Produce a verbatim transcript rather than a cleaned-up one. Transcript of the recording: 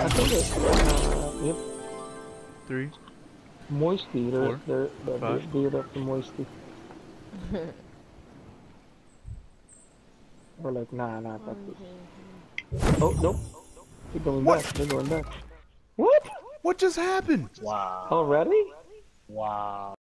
I think it's uh, yep. Three. Moisty. They're Four, they're they're five. build up to moisty. Or like nah nah fuck this. Oh nope. They're going What? back. They're going back. What? What just happened? Wow. Already? Wow.